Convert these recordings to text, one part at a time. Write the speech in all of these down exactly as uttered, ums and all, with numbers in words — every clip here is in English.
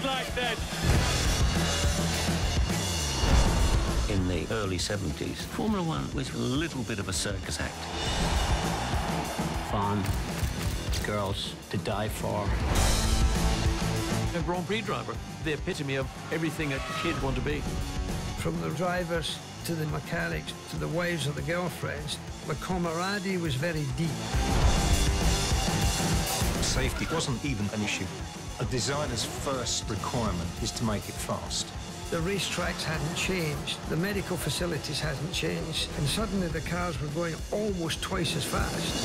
like that. In the early seventies, Formula One was a little bit of a circus act. Fun, girls to die for. A Grand Prix driver, the epitome of everything a kid would want to be. From the drivers to the mechanics to the wives or the girlfriends, the camaraderie was very deep. Safety wasn't even an issue. A designer's first requirement is to make it fast. The racetracks hadn't changed, the medical facilities hadn't changed, and suddenly the cars were going almost twice as fast.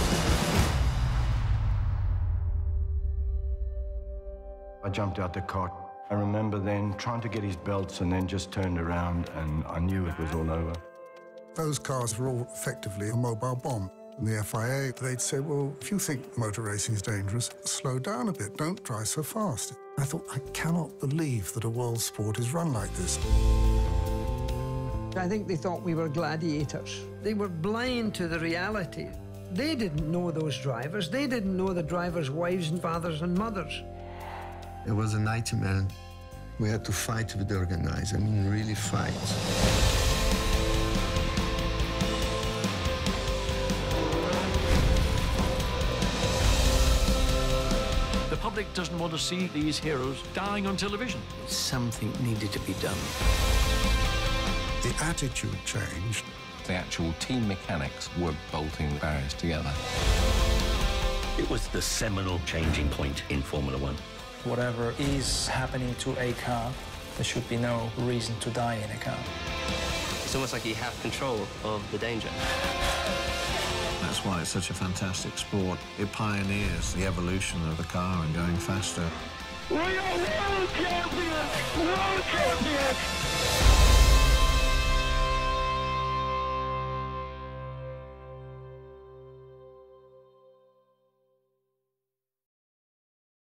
I jumped out the car. I remember then trying to get his belts and then just turned around and I knew it was all over. Those cars were all effectively a mobile bomb. And the F I A, they'd say, well, if you think motor racing is dangerous, slow down a bit, don't drive so fast. I thought, I cannot believe that a world sport is run like this. I think they thought we were gladiators. They were blind to the reality. They didn't know those drivers. They didn't know the drivers' wives and fathers and mothers. It was a nightmare. We had to fight with the organizer, I mean, really fight. The public doesn't want to see these heroes dying on television. Something needed to be done. The attitude changed. The actual team mechanics were bolting the barriers together. It was the seminal changing point in Formula One. Whatever is happening to a car, there should be no reason to die in a car. It's almost like you have control of the danger. That's why it's such a fantastic sport. It pioneers the evolution of the car and going faster. We are world champions! World champions!